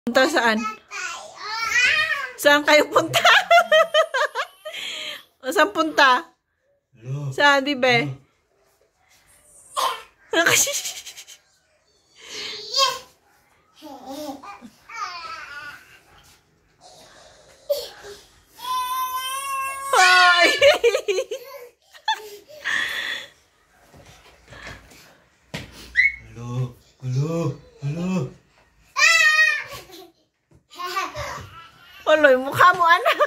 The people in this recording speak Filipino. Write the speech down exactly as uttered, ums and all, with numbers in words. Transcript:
Punta saan? Saan kayo punta? Saan punta? Saan, di ba? Halo, halo, halo. Oloy, mukha mo anak.